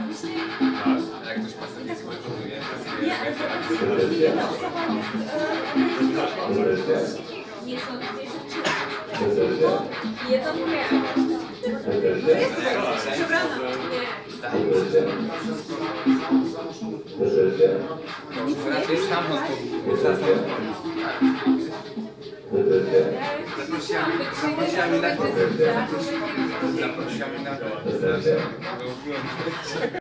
Jak ktoś pasywnie sobie gotuje, Nie są dwie rzeczy. Jedno mówię. Przebrana. Nie. raczej stamtąd zaprosiła mnie na to.